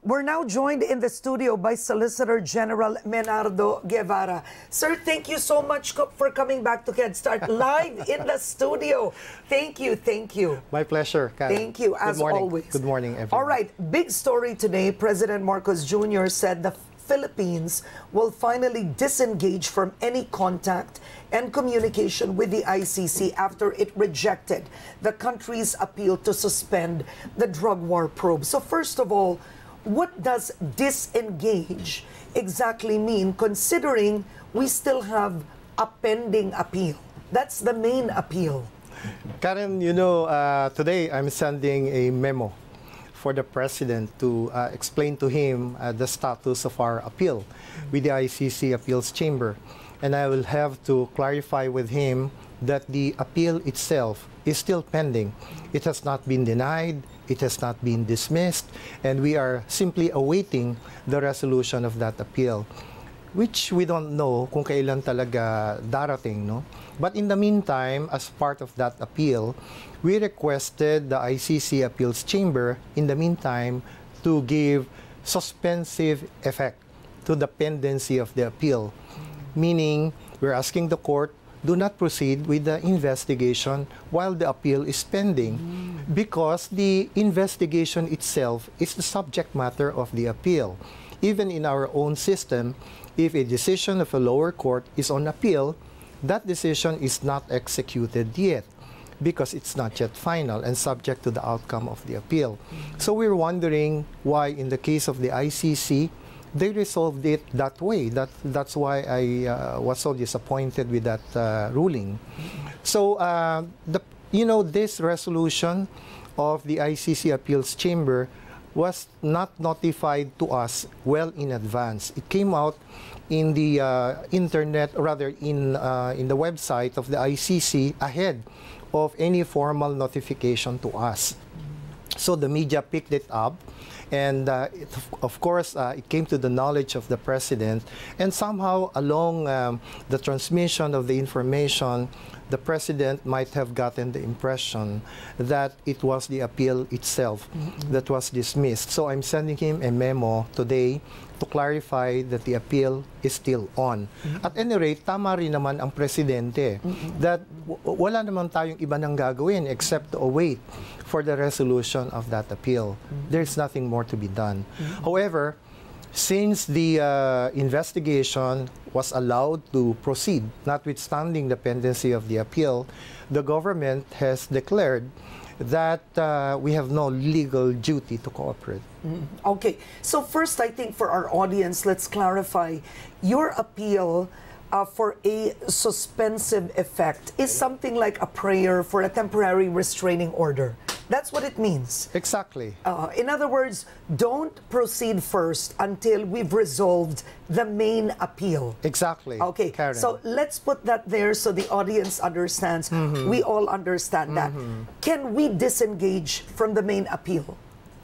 We're now joined in the studio by Solicitor General Menardo Guevara. Sir, thank you so much for coming back to KEDSTART live in the studio. Thank you, thank you. My pleasure, Karen. Thank you, as always. Good morning, everyone. All right, big story today. President Marcos Jr. said the Philippines will finally disengage from any contact and communication with the ICC after it rejected the country's appeal to suspend the drug war probe. So first of all, what does disengage exactly mean, considering we still have a pending appeal? That's the main appeal. Karen, you know, today I'm sending a memo for the President to explain to him the status of our appeal with the ICC Appeals Chamber. And I will have to clarify with him that the appeal itself is still pending. It has not been denied, it has not been dismissed, and we are simply awaiting the resolution of that appeal, which we don't know kung kailan talaga darating, no? But in the meantime, as part of that appeal, we requested the ICC Appeals Chamber, in the meantime, to give suspensive effect to the pendency of the appeal. Meaning, we're asking the court, do not proceed with the investigation while the appeal is pending, because the investigation itself is the subject matter of the appeal. Even in our own system, if a decision of a lower court is on appeal, that decision is not executed yet, because it's not yet final and subject to the outcome of the appeal. So we're wondering why, in the case of the ICC, they resolved it that way. That's why I was so disappointed with that ruling. So, this resolution of the ICC Appeals Chamber was not notified to us well in advance. It came out in the internet, rather in the website of the ICC ahead of any formal notification to us. So the media picked it up, and of course, it came to the knowledge of the President, and somehow along the transmission of the information, the President might have gotten the impression that it was the appeal itself that was dismissed. So I'm sending him a memo today to clarify that the appeal is still on. At any rate, tama rin naman ang Presidente that wala naman tayong iba nang gagawin except to await for the resolution of that appeal. There's nothing more to be done. However, since the investigation was allowed to proceed, notwithstanding the pendency of the appeal, the government has declared that we have no legal duty to cooperate. Okay, so first, I think for our audience, let's clarify, your appeal for a suspensive effect is something like a prayer for a temporary restraining order. That's what it means. Exactly. In other words, don't proceed first until we've resolved the main appeal. Exactly. Okay, Karen. So let's put that there so the audience understands. We all understand that. Can we disengage from the main appeal?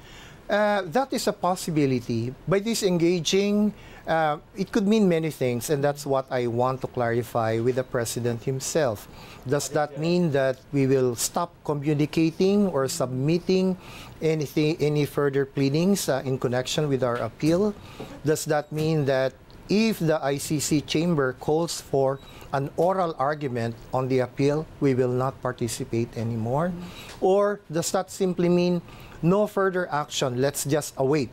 That is a possibility. By disengaging, it could mean many things, and that's what I want to clarify with the President himself. Does that mean that we will stop communicating or submitting any further pleadings in connection with our appeal? Does that mean that if the ICC chamber calls for an oral argument on the appeal, we will not participate anymore? Or does that simply mean no further action, let's just await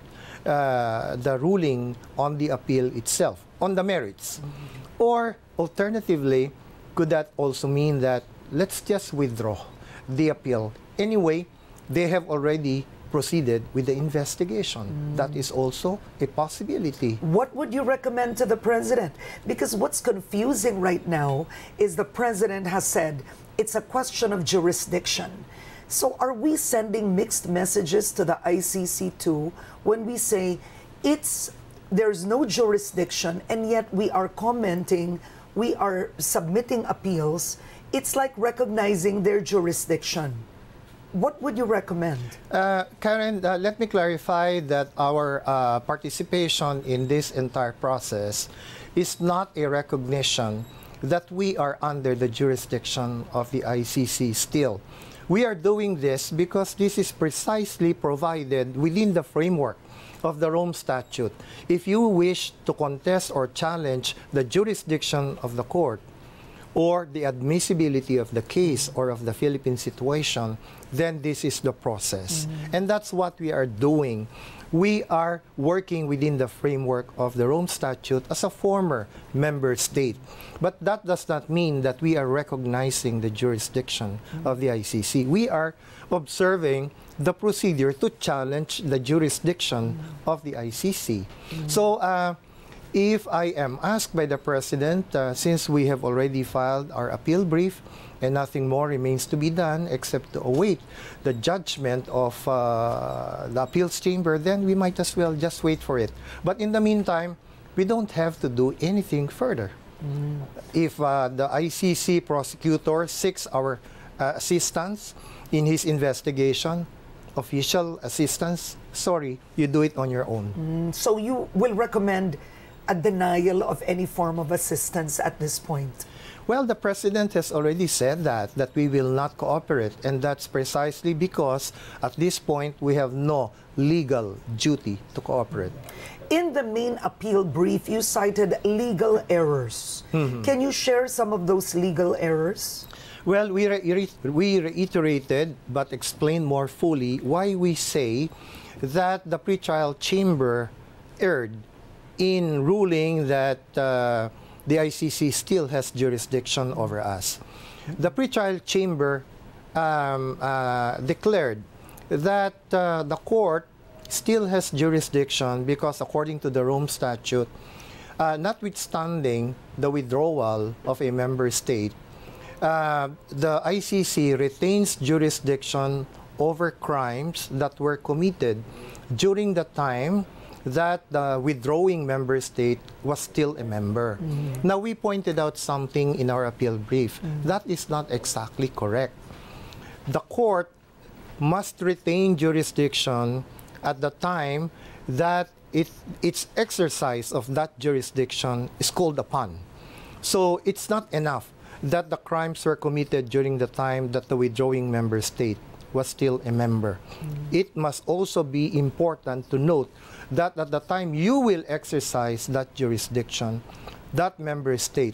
the ruling on the appeal itself, on the merits? Or alternatively, could that also mean that let's just withdraw the appeal? Anyway, they have already proceeded with the investigation. That is also a possibility. What would you recommend to the President? Because what's confusing right now is the President has said it's a question of jurisdiction. So are we sending mixed messages to the ICC too when we say there's no jurisdiction and yet we are commenting, we are submitting appeals? It's like recognizing their jurisdiction. What would you recommend? Karen, let me clarify that our participation in this entire process is not a recognition that we are under the jurisdiction of the ICC still. We are doing this because this is precisely provided within the framework of the Rome Statute, if you wish to contest or challenge the jurisdiction of the court or the admissibility of the case or of the Philippine situation, then this is the process. And that's what we are doing. We are working within the framework of the Rome Statute as a former member state. But that does not mean that we are recognizing the jurisdiction of the ICC. We are observing the procedure to challenge the jurisdiction of the ICC. So, if I am asked by the President, since we have already filed our appeal brief and nothing more remains to be done except to await the judgment of the appeals chamber, then we might as well just wait for it. But in the meantime, we don't have to do anything further. If the ICC prosecutor seeks our assistance in his investigation, official assistance, sorry, you do it on your own. So you will recommend a denial of any form of assistance at this point? Well, the President has already said that we will not cooperate, and that's precisely because at this point we have no legal duty to cooperate. In the main appeal brief, you cited legal errors. Can you share some of those legal errors? Well, we reiterated but explained more fully why we say that the pretrial chamber erred in ruling that the ICC still has jurisdiction over us. The pretrial chamber declared that the court still has jurisdiction because, according to the Rome Statute, notwithstanding the withdrawal of a member state, the ICC retains jurisdiction over crimes that were committed during the time that the withdrawing member state was still a member. Now, we pointed out something in our appeal brief. That is not exactly correct. The court must retain jurisdiction at the time that its exercise of that jurisdiction is called upon. So it's not enough that the crimes were committed during the time that the withdrawing member state was still a member. It must also be important to note that at the time you will exercise that jurisdiction, that member state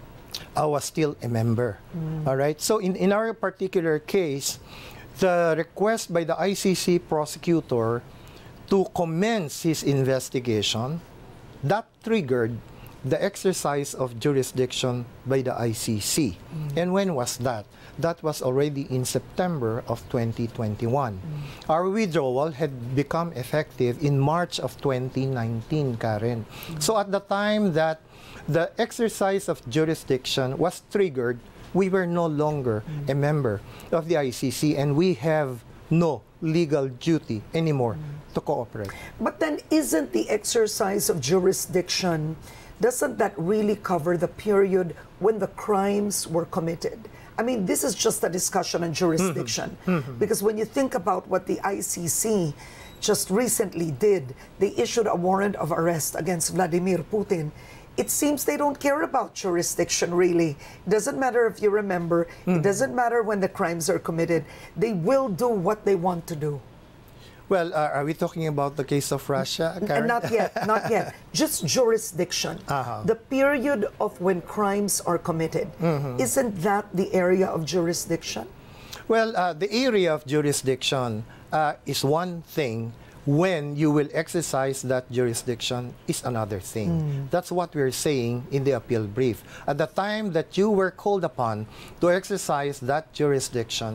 was still a member. All right? So in our particular case, the request by the ICC prosecutor to commence his investigation, that triggered the exercise of jurisdiction by the ICC. And when was that? That was already in September of 2021. Our withdrawal had become effective in March of 2019, Karen. So at the time that the exercise of jurisdiction was triggered, we were no longer a member of the ICC, and we have no legal duty anymore to cooperate. But then isn't the exercise of jurisdiction, doesn't that really cover the period when the crimes were committed? I mean, this is just a discussion on jurisdiction. Because when you think about what the ICC just recently did, they issued a warrant of arrest against Vladimir Putin. It seems they don't care about jurisdiction, really. It doesn't matter if you remember. It doesn't matter when the crimes are committed. They will do what they want to do. Well, are we talking about the case of Russia, Karen? Not yet, not yet. Just jurisdiction. The period of when crimes are committed. Isn't that the area of jurisdiction? Well, the area of jurisdiction is one thing. When you will exercise that jurisdiction is another thing. That's what we're saying in the appeal brief. At the time that you were called upon to exercise that jurisdiction,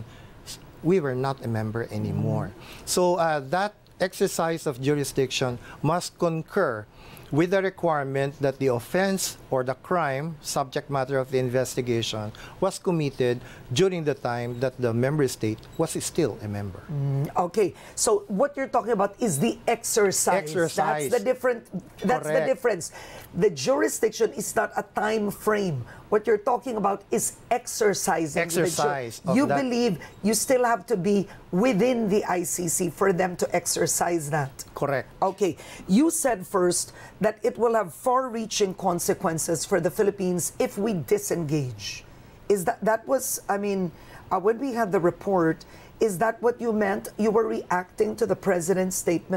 we were not a member anymore. So that exercise of jurisdiction must concur with the requirement that the offense or the crime, subject matter of the investigation, was committed during the time that the member state was still a member. Okay, so what you're talking about is the exercise. That's the different. That's the difference. The jurisdiction is not a time frame. What you're talking about is exercising. Exercise. You believe you still have to be within the ICC for them to exercise that. Correct. Okay, you said first that it will have far-reaching consequences for the Philippines if we disengage. Is that was, I mean, when we had the report, is that what you meant? You were reacting to the president's statement?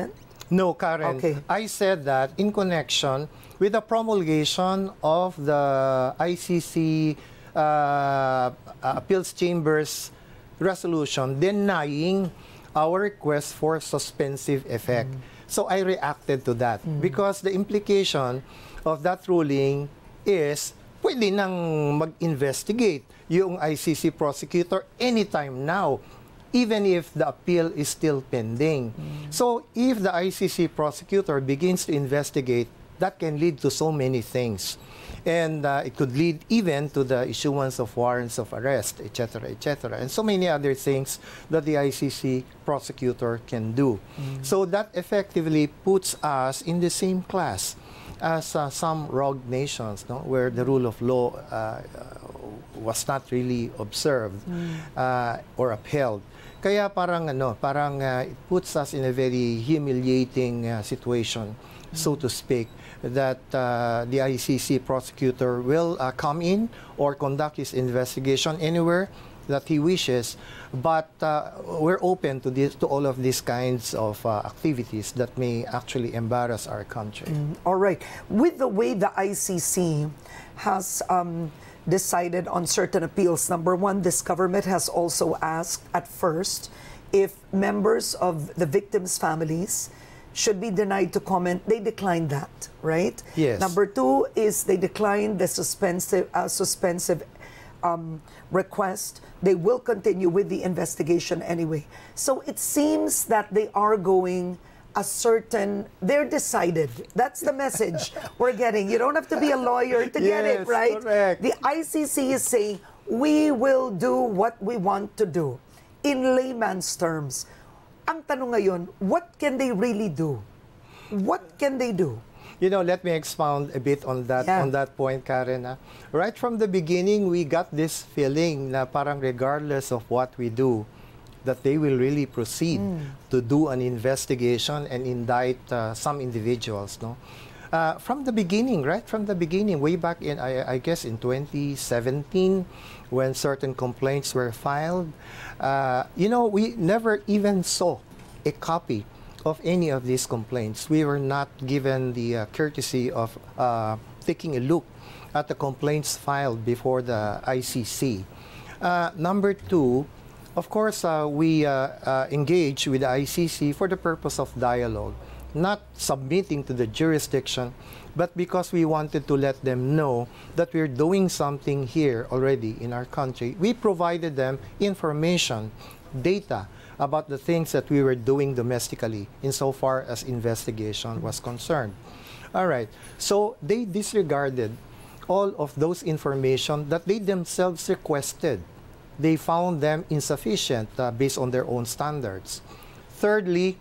No, Karen. Okay. I said that in connection with the promulgation of the ICC Appeals Chamber's resolution denying our request for suspensive effect. So I reacted to that because the implication of that ruling is pwede nang mag-investigate yung ICC prosecutor anytime now, even if the appeal is still pending. So if the ICC prosecutor begins to investigate, that can lead to so many things. And it could lead even to the issuance of warrants of arrest, etc., etc., and so many other things that the ICC prosecutor can do. So that effectively puts us in the same class as some rogue nations, no, where the rule of law was not really observed or upheld. Kaya parang it puts us in a very humiliating situation, so to speak, that the ICC prosecutor will come in or conduct his investigation anywhere that he wishes, but we're open to all of these kinds of activities that may actually embarrass our country. All right. With the way the ICC has decided on certain appeals, number one, this government has also asked at first if members of the victims' families should be denied to comment. They declined that, right? Yes. Number two is they declined the suspensive request. They will continue with the investigation anyway. So it seems that they are going they're decided. That's the message we're getting. You don't have to be a lawyer to get it, right? Correct. The ICC is saying, we will do what we want to do. In layman's terms, ang tanong ngayon, what can they really do? What can they do? You know, let me expound a bit on that point, Karen. Right from the beginning, we got this feeling na parang regardless of what we do, that they will really proceed to do an investigation and indict some individuals, no? From the beginning, right? From the beginning, way back in, I guess in 2017, when certain complaints were filed, you know, we never even saw a copy of any of these complaints. We were not given the courtesy of taking a look at the complaints filed before the ICC. Number two, of course, we engage with the ICC for the purpose of dialogue, not submitting to the jurisdiction, but because we wanted to let them know that we're doing something here already in our country. We provided them information, data about the things that we were doing domestically insofar as investigation was concerned. All right, so they disregarded all of those information that they themselves requested. They found them insufficient based on their own standards. Thirdly,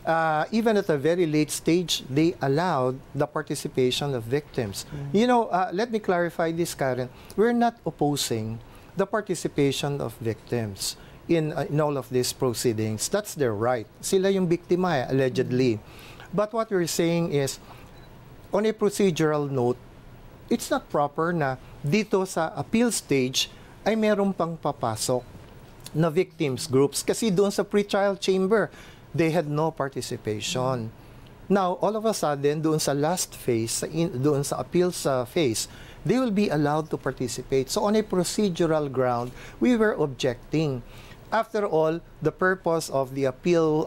even at a very late stage, they allowed the participation of victims. You know, let me clarify this, Karen. We're not opposing the participation of victims in all of these proceedings. That's their right. Sila yung biktima, allegedly. But what we're saying is, on a procedural note, it's not proper na dito sa appeal stage ay meron pang papasok na victims groups. Kasi doon sa pre-trial chamber, they had no participation. Now, all of a sudden, doon sa last phase, doon sa appeals phase, they will be allowed to participate. So on a procedural ground, we were objecting. After all, the purpose of the appeal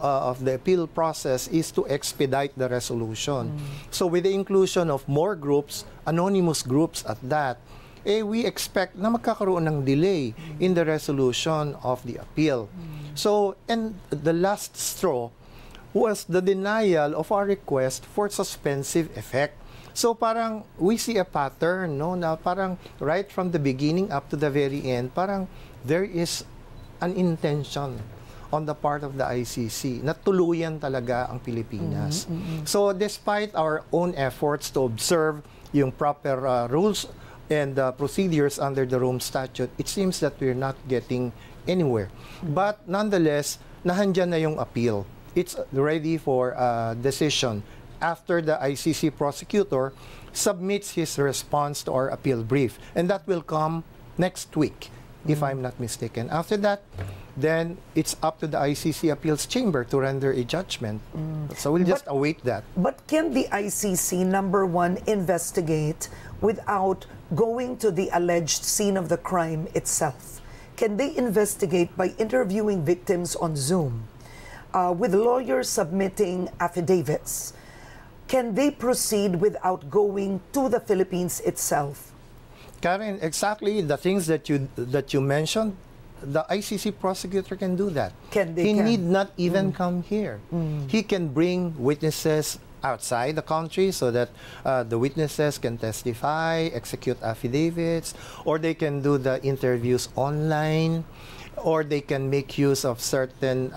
process is to expedite the resolution. So with the inclusion of more groups, anonymous groups at that, we expect na magkakaroon ng delay in the resolution of the appeal. So, and the last straw was the denial of our request for suspensive effect. So parang we see a pattern, no, na parang right from the beginning up to the very end, parang there is an intention on the part of the ICC na tuluyan talaga ang Pilipinas. So despite our own efforts to observe yung proper rules and procedures under the Rome Statute, it seems that we're not getting anywhere. But nonetheless, nahandyan na yung appeal. It's ready for decision after the ICC prosecutor submits his response to our appeal brief. And that will come next week. if I'm not mistaken. After that, then it's up to the ICC Appeals Chamber to render a judgment. So we'll just await that. But can the ICC, number one, investigate without going to the alleged scene of the crime itself? Can they investigate by interviewing victims on Zoom, with lawyers submitting affidavits? Can they proceed without going to the Philippines itself? Karen, exactly the things that you mentioned, the ICC prosecutor can do that. He need not even come here. He can bring witnesses outside the country so that the witnesses can testify, execute affidavits, or they can do the interviews online, or they can make use of certain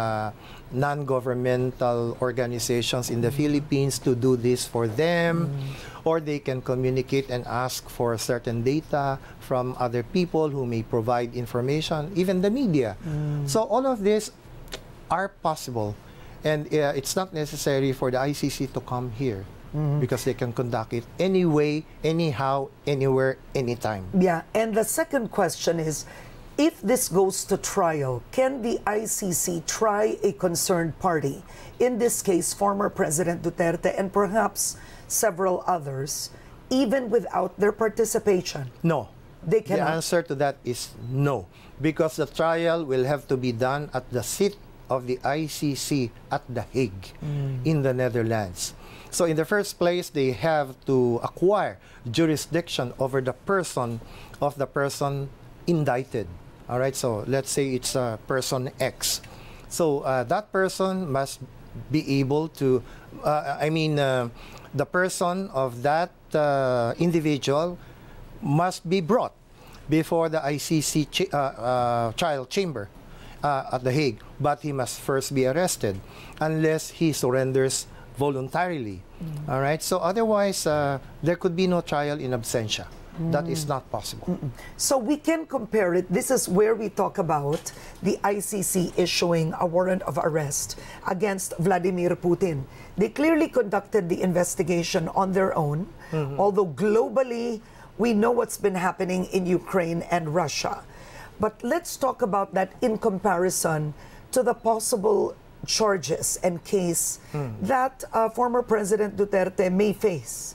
non-governmental organizations in the Philippines to do this for them, or they can communicate and ask for certain data from other people who may provide information, even the media. So all of these are possible, and it's not necessary for the ICC to come here because they can conduct it anyway, anyhow, anywhere, anytime. Yeah, and the second question is, if this goes to trial, can the ICC try a concerned party, in this case former President Duterte and perhaps several others, even without their participation? No. They cannot. The answer to that is no, because the trial will have to be done at the seat of the ICC at The Hague in the Netherlands. So in the first place, they have to acquire jurisdiction over the person of the person indicted. All right, so let's say it's person X. So that person must be able to, the person of that individual must be brought before the ICC trial chamber at The Hague, but he must first be arrested unless he surrenders voluntarily. All right, so otherwise there could be no trial in absentia. That is not possible. So we can compare it. This is where we talk about the ICC issuing a warrant of arrest against Vladimir Putin. They clearly conducted the investigation on their own, although globally we know what's been happening in Ukraine and Russia. But let's talk about that in comparison to the possible charges and case that former President Duterte may face.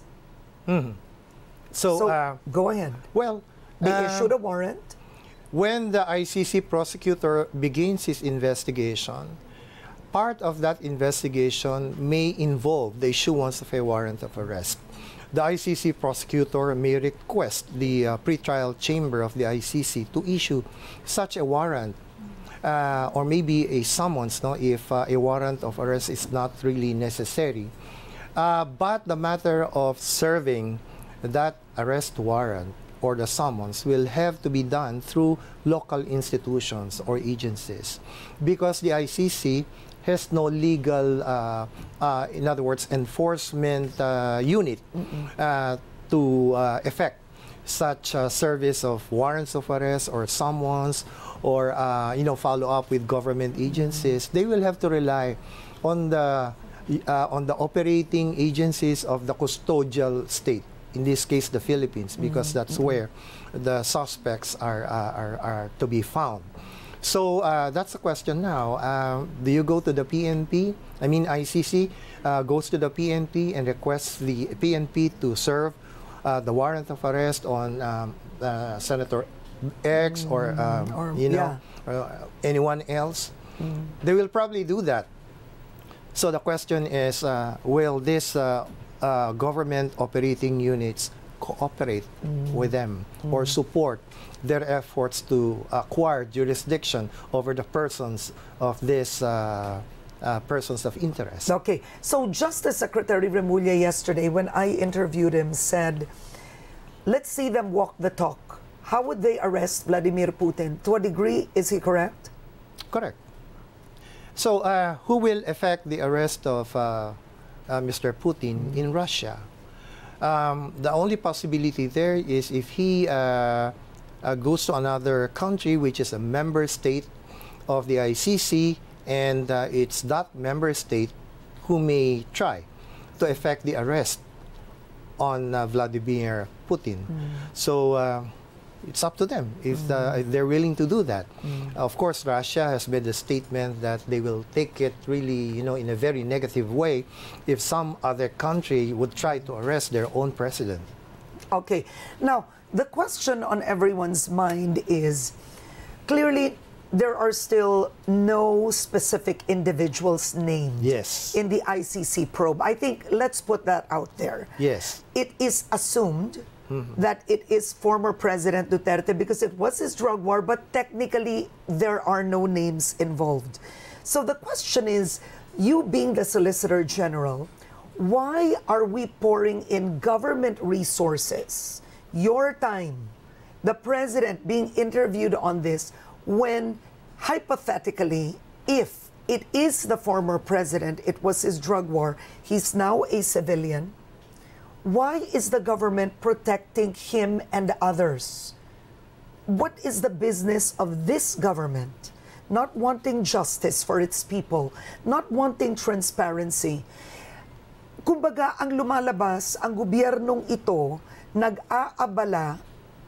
So go ahead. Well, they issued a warrant. When the ICC prosecutor begins his investigation, part of that investigation may involve the issuance of a warrant of arrest. The ICC prosecutor may request the pretrial chamber of the ICC to issue such a warrant, or maybe a summons, if a warrant of arrest is not really necessary. But the matter of serving that arrest warrant or the summons will have to be done through local institutions or agencies, because the ICC has no legal, in other words, enforcement unit to effect such service of warrants of arrest or summons, or follow up with government agencies. They will have to rely on the operating agencies of the custodial state. In this case, the Philippines, because that's where the suspects are to be found. So that's the question now. Do you go to the PNP? I mean, ICC goes to the PNP and requests the PNP to serve the warrant of arrest on Senator X or anyone else. They will probably do that. So the question is, will this government operating units cooperate with them or support their efforts to acquire jurisdiction over the persons of these persons of interest? Okay, so Justice Secretary Remulla yesterday, when I interviewed him, said, let's see them walk the talk. How would they arrest Vladimir Putin? To a degree, is he correct? Correct. So who will effect the arrest of Mr. Putin in Russia? The only possibility there is if he goes to another country which is a member state of the ICC, and it's that member state who may try to effect the arrest on Vladimir Putin. So it's up to them if they're willing to do that. Of course, Russia has made a statement that they will take it really, in a very negative way if some other country would try to arrest their own president. Okay. Now, the question on everyone's mind is, clearly, there are still no specific individuals named Yes. in the ICC probe. I think let's put that out there. Yes. It is assumed that it is former President Duterte because it was his drug war, but technically there are no names involved. So the question is, you being the Solicitor General, why are we pouring in government resources, your time, the President being interviewed on this, when hypothetically, if it is the former President, it was his drug war, he's now a civilian, why is the government protecting him and others? What is the business of this government? Not wanting justice for its people, not wanting transparency. Kumbaga, ang lumalabas, ang gobyernong ito, nag-aabala,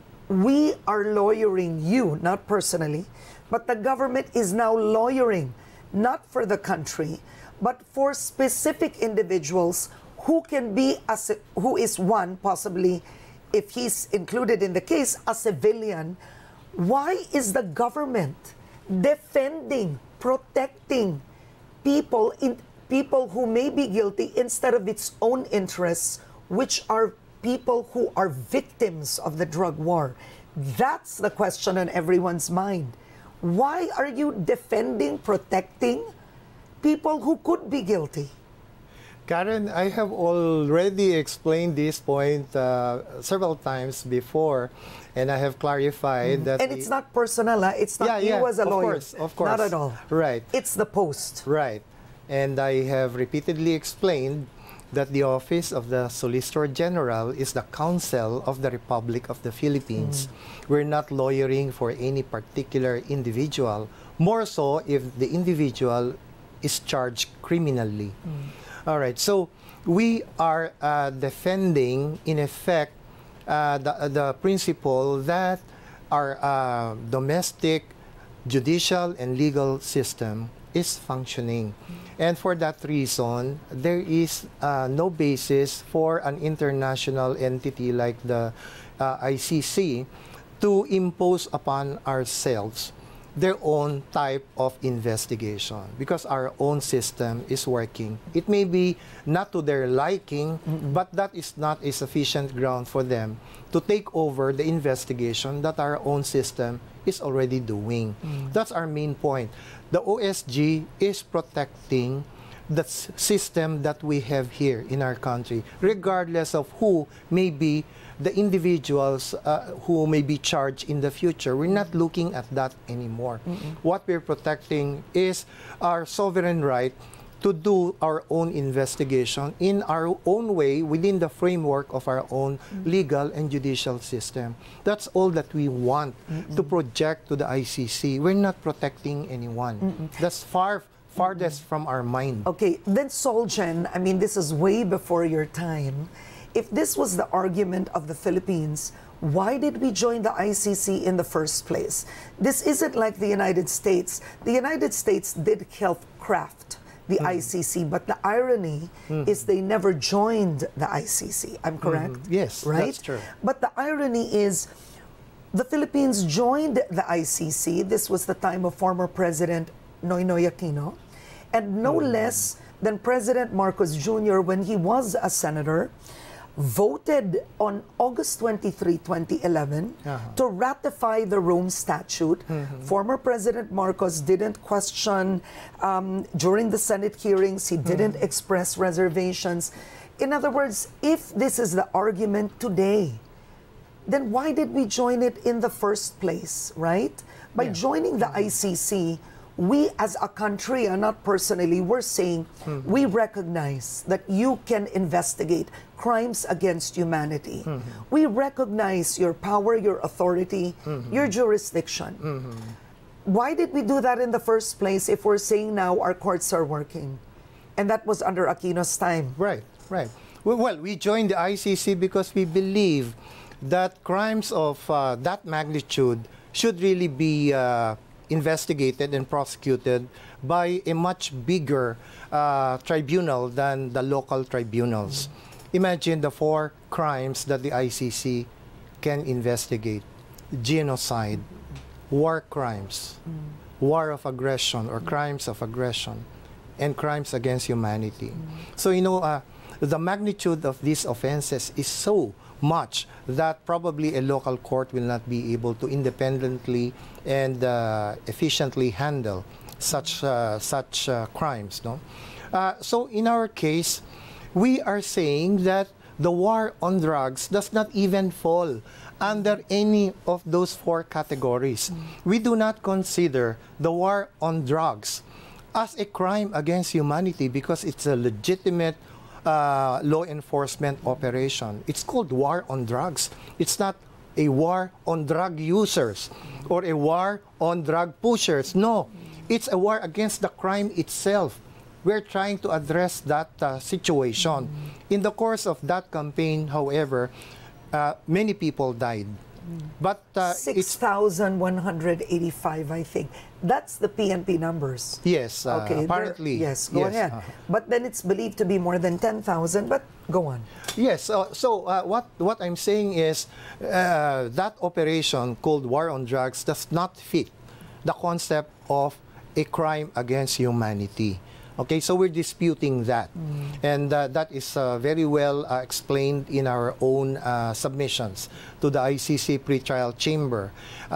we are lawyering you, not personally, but the government is now lawyering, not for the country, but for specific individuals who can be, who is one, possibly, if he's included in the case, a civilian. Why is the government defending, protecting people who may be guilty instead of its own interests, which are people who are victims of the drug war? That's the question on everyone's mind. Why are you defending, protecting people who could be guilty? Karen, I have already explained this point several times before, and I have clarified that... And it's not personal, it's not you as a lawyer. Of course. Not at all. Right. It's the post. Right. And I have repeatedly explained that the Office of the Solicitor General is the counsel of the Republic of the Philippines. We're not lawyering for any particular individual, more so if the individual is charged criminally. All right, so we are defending, in effect, the principle that our domestic, judicial, and legal system is functioning. And for that reason, there is no basis for an international entity like the ICC to impose upon ourselves their own type of investigation, because our own system is working. It may be not to their liking, but that is not a sufficient ground for them to take over the investigation that our own system is already doing. That's our main point. The OSG is protecting the system that we have here in our country, regardless of who may be the individuals who may be charged in the future. We're not looking at that anymore. What we're protecting is our sovereign right to do our own investigation in our own way within the framework of our own legal and judicial system. That's all that we want to project to the ICC. We're not protecting anyone. That's farthest from our mind. Okay, then Solgen, I mean, this is way before your time. If this was the argument of the Philippines, why did we join the ICC in the first place? This isn't like the United States. The United States did help craft the ICC, but the irony is they never joined the ICC. I'm correct? Yes, right? That's true. But the irony is the Philippines joined the ICC. This was the time of former President Noynoy Aquino, and no less than President Marcos Jr., when he was a senator, voted on August 23, 2011 to ratify the Rome Statute. Former President Marcos didn't question during the Senate hearings, he didn't express reservations. In other words, if this is the argument today, then why did we join it in the first place, right? By joining the ICC, we as a country, and not personally, we're saying we recognize that you can investigate crimes against humanity. We recognize your power, your authority, your jurisdiction. Why did we do that in the first place if we're saying now our courts are working? And that was under Aquino's time. Right, right. Well, we joined the ICC because we believe that crimes of that magnitude should really be investigated and prosecuted by a much bigger tribunal than the local tribunals. Imagine the 4 crimes that the ICC can investigate: genocide, war crimes, war of aggression or crimes of aggression, and crimes against humanity. So, you know, the magnitude of these offenses is so much that probably a local court will not be able to independently and efficiently handle such crimes. No? So in our case, we are saying that the war on drugs does not even fall under any of those 4 categories. We do not consider the war on drugs as a crime against humanity because it's a legitimate law enforcement operation. It's called war on drugs. It's not a war on drug users or a war on drug pushers. No, it's a war against the crime itself. We're trying to address that situation. In the course of that campaign, however, many people died. But 6,185, I think. That's the PNP numbers. Yes, Okay, apparently. yes, go ahead. But then it's believed to be more than 10,000, but go on. Yes, what I'm saying is that operation called War on Drugs does not fit the concept of a crime against humanity. Okay, so we're disputing that. And that is very well explained in our own submissions to the ICC pretrial chamber.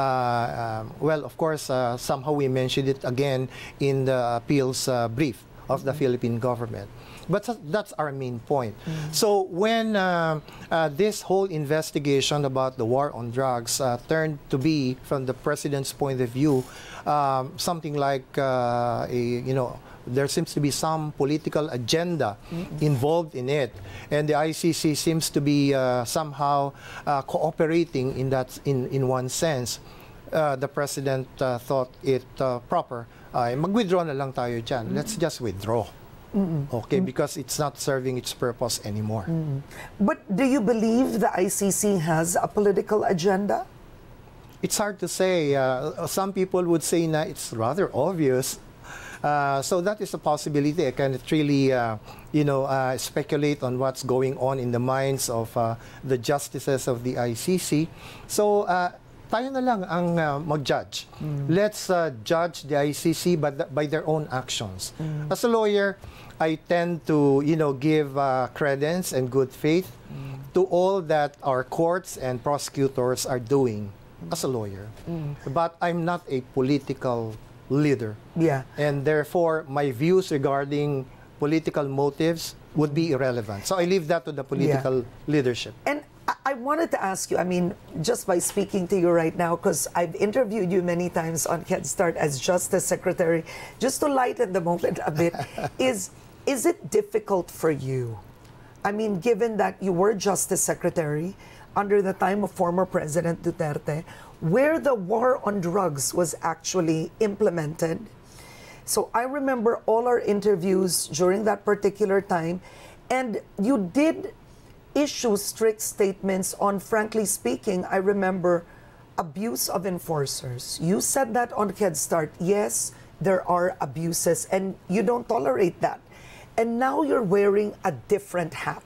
Well, of course, somehow we mentioned it again in the appeals brief of the Philippine government. But that's our main point. So when this whole investigation about the war on drugs turned to be, from the president's point of view, something like there seems to be some political agenda involved in it, and the ICC seems to be somehow cooperating in that, in one sense. The president thought it proper. Mag-withdraw na lang tayo dyan. Let's just withdraw. Okay, because it's not serving its purpose anymore. But do you believe the ICC has a political agenda? It's hard to say. Some people would say na it's rather obvious. So that is a possibility. I cannot really, speculate on what's going on in the minds of the justices of the ICC. So tayo na lang ang mag-judge. Let's judge the ICC by their own actions. As a lawyer, I tend to, give credence and good faith to all that our courts and prosecutors are doing as a lawyer. But I'm not a political leader. Yeah. And therefore, my views regarding political motives would be irrelevant. So I leave that to the political leadership. And I wanted to ask you, I mean, just by speaking to you right now, because I've interviewed you many times on Head Start as Justice Secretary, just to lighten the moment a bit, is it difficult for you? I mean, given that you were Justice Secretary under the time of former President Duterte, where the war on drugs was actually implemented. So I remember all our interviews during that particular time, and you did issue strict statements on, frankly speaking, I remember abuse of enforcers. You said that on Head Start. Yes, there are abuses, and you don't tolerate that. And now you're wearing a different hat.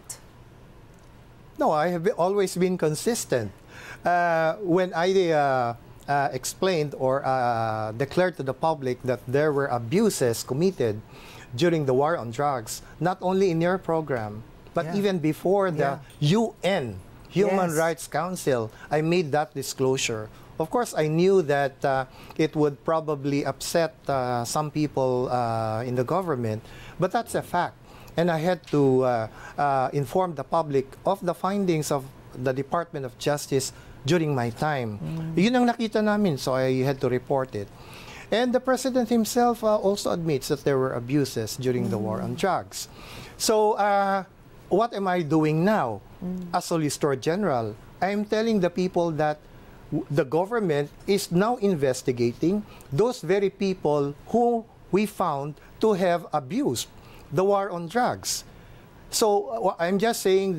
No, I have always been consistent. When I explained or declared to the public that there were abuses committed during the war on drugs, not only in your program, but even before the UN, Human Rights Council, I made that disclosure. Of course, I knew that it would probably upset some people in the government, but that's a fact. And I had to inform the public of the findings of the Department of Justice during my time. Yun ang nakita namin, so I had to report it. And the President himself also admits that there were abuses during the war on drugs. So what am I doing now? As Solicitor General, I am telling the people that the government is now investigating those very people who we found to have abused the war on drugs. So I'm just saying that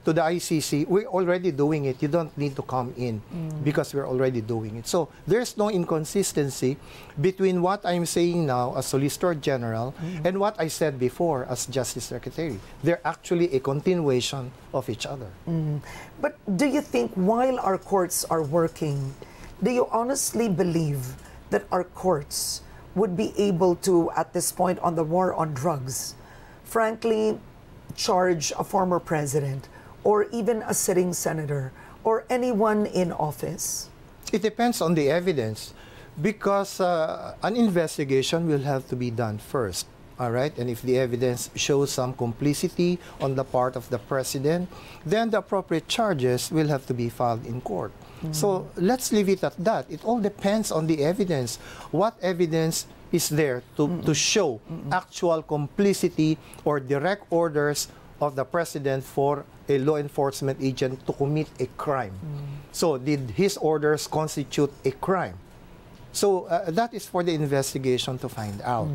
to the ICC, we're already doing it. You don't need to come in because we're already doing it. So there's no inconsistency between what I'm saying now as Solicitor General and what I said before as Justice Secretary. They're actually a continuation of each other. But do you think while our courts are working, do you honestly believe that our courts would be able to, at this point on the war on drugs, frankly, charge a former president or even a sitting senator or anyone in office? It depends on the evidence because an investigation will have to be done first. All right, and if the evidence shows some complicity on the part of the president, then the appropriate charges will have to be filed in court. So let's leave it at that. It all depends on the evidence. What evidence is there to show actual complicity or direct orders of the president for a law enforcement agent to commit a crime? So did his orders constitute a crime? So that is for the investigation to find out.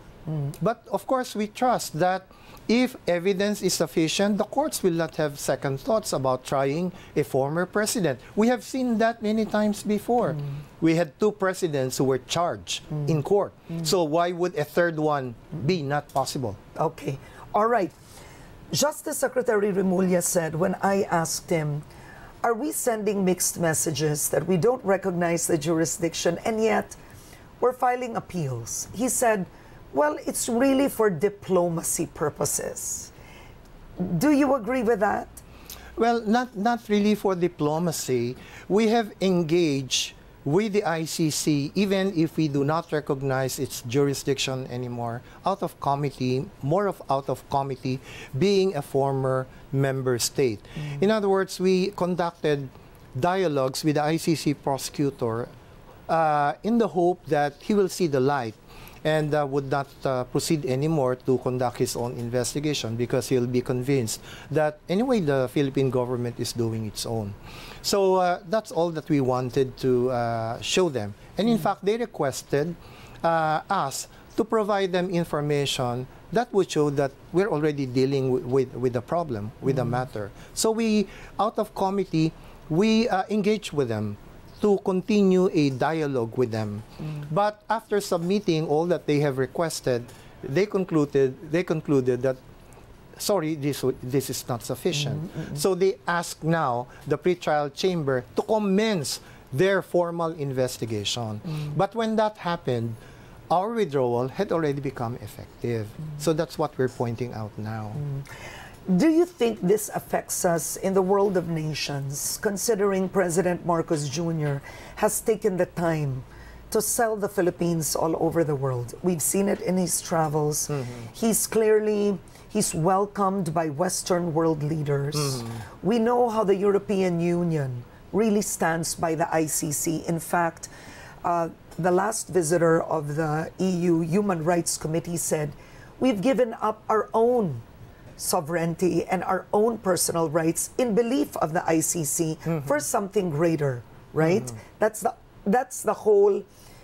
But of course, we trust that if evidence is sufficient, the courts will not have second thoughts about trying a former president. We have seen that many times before. We had 2 presidents who were charged in court. So why would a third one be not possible? Okay. All right. Justice Secretary Remulla said when I asked him, are we sending mixed messages that we don't recognize the jurisdiction and yet we're filing appeals? He said, well, it's really for diplomacy purposes. Do you agree with that? Well, not really for diplomacy. We have engaged with the ICC, even if we do not recognize its jurisdiction anymore, out of committee, out of committee, being a former member state. In other words, we conducted dialogues with the ICC prosecutor in the hope that he will see the light and would not proceed anymore to conduct his own investigation because he'll be convinced that anyway the Philippine government is doing its own. So that's all that we wanted to show them. And in fact, they requested us to provide them information that would show that we're already dealing with the problem, with the matter. So we, out of committee, we engage with them to continue a dialogue with them. But after submitting all that they have requested, they concluded that, sorry, this is not sufficient. So they ask now the pretrial chamber to commence their formal investigation. But when that happened, our withdrawal had already become effective. So that's what we're pointing out now. Do you think this affects us in the world of nations, considering President Marcos Jr. has taken the time to sell the Philippines all over the world? We've seen it in his travels. He's welcomed by Western world leaders. We know how the European Union really stands by the ICC. In fact, the last visitor of the EU Human Rights Committee said, we've given up our own sovereignty and our own personal rights in belief of the ICC for something greater, right? That's the whole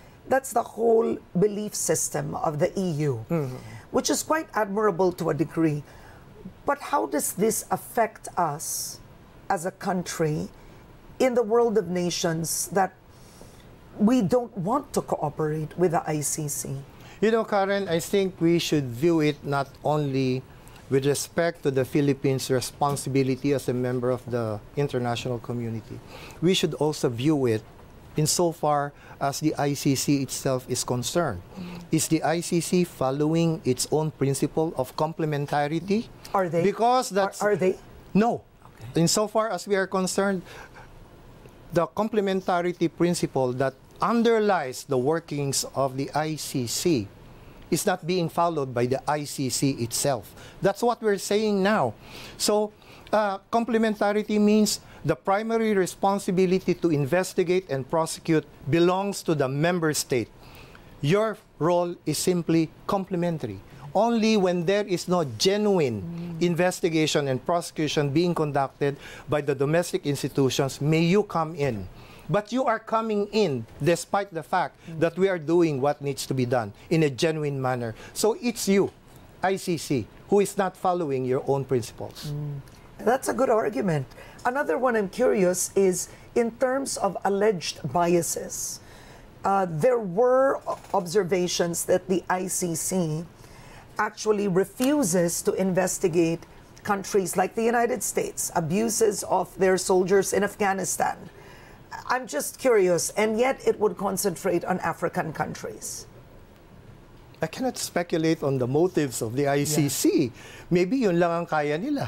belief system of the EU, which is quite admirable to a degree. But how does this affect us as a country in the world of nations that we don't want to cooperate with the ICC? You know, Karen, I think we should view it not only with respect to the Philippines' responsibility as a member of the international community. We should also view it insofar as the ICC itself is concerned. Is the ICC following its own principle of complementarity? Are they? Because that's... Are they? No. Okay. Insofar as we are concerned, the complementarity principle that underlies the workings of the ICC is not being followed by the ICC itself. That's what we're saying now. So, complementarity means the primary responsibility to investigate and prosecute belongs to the member state. Your role is simply complementary. Only when there is no genuine investigation and prosecution being conducted by the domestic institutions may you come in. But you are coming in despite the fact that we are doing what needs to be done in a genuine manner. So it's you, ICC, who is not following your own principles. That's a good argument. Another one I'm curious is in terms of alleged biases. There were observations that the ICC actually refuses to investigate countries like the United States, abuses of their soldiers in Afghanistan. I'm just curious, and yet it would concentrate on African countries. I cannot speculate on the motives of the ICC. Maybe yun lang ang kaya nila.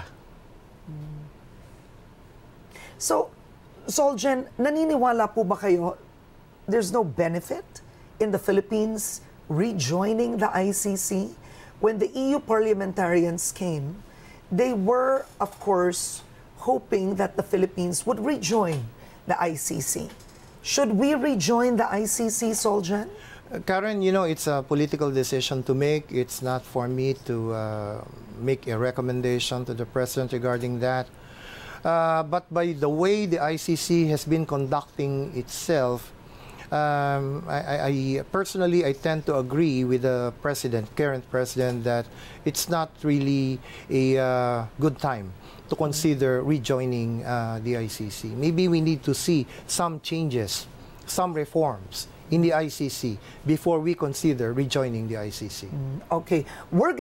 So, Solgen, naniniwala po ba kayo there's no benefit in the Philippines rejoining the ICC? When the EU parliamentarians came, they were, of course, hoping that the Philippines would rejoin the ICC. Should we rejoin the ICC, Solgen? Karen, you know, it's a political decision to make. It's not for me to make a recommendation to the President regarding that. But by the way the ICC has been conducting itself, I personally tend to agree with the current president, that it's not really a good time to consider rejoining the ICC. Maybe we need to see some changes, some reforms in the ICC before we consider rejoining the ICC. Okay. We're